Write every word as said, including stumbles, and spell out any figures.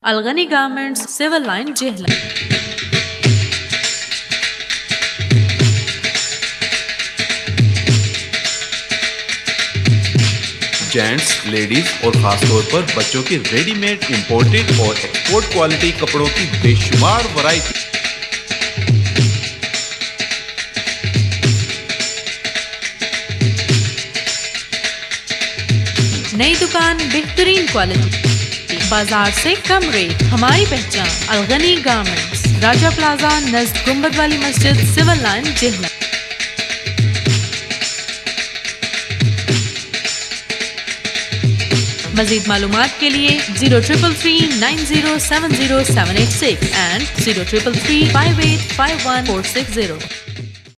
अलगनी garments, civil line, जेहला। Gents, ladies और खासतौर पर बच्चों की रेडीमेड, इंपोर्टेड और एक्सपोर्ट क्वालिटी कपड़ों की बेशुमार वैरायटी। नई दुकान, बेहतरीन क्वालिटी, बाजार से कम रेट। हमारी पहचान अलगनी गारमेंट्स, राजा प्लाजा, नज़द गुंबद वाली मस्जिद, सिविल लाइन, जेहला। मज़ीद मालूमात के लिए zero triple three nine zero seven zero seven eight six and zero triple three five eight five one four six zero.